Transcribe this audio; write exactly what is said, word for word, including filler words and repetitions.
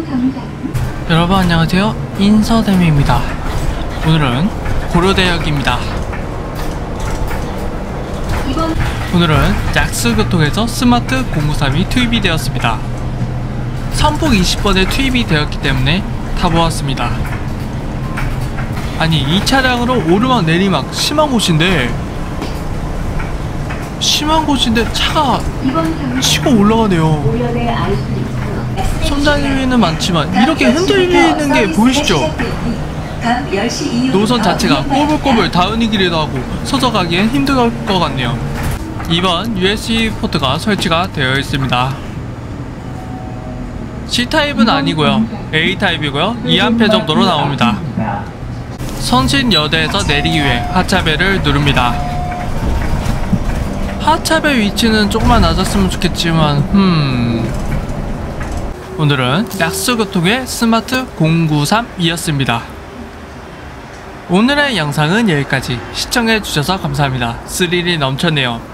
여러분 안녕하세요, 인서대미입니다. 오늘은 고려대역입니다. 오늘은 약수교통에서 스마트 공구삼이 투입이 되었습니다. 선폭 이십 번에 투입이 되었기 때문에 타보았습니다. 아니, 이 차량으로 오르막 내리막 심한 곳인데 심한 곳인데 차가 치고 올라가네요. 손잡이는 많지만 이렇게 흔들리는 게 보이시죠? 노선 자체가 꼬불꼬불 다운이기도 하고 서서 가기엔 힘들 것 같네요. 이 번 유에스비 포트가 설치가 되어 있습니다. C타입은 아니고요, A타입이고요. 이 암페어 정도로 나옵니다. 선신여대에서 내리기 위해 하차벨을 누릅니다. 하차벨 위치는 조금만 낮았으면 좋겠지만 흠... 오늘은 약수교통의 스마트 공구삼이었습니다. 오늘의 영상은 여기까지. 시청해주셔서 감사합니다. 스릴이 넘쳤네요.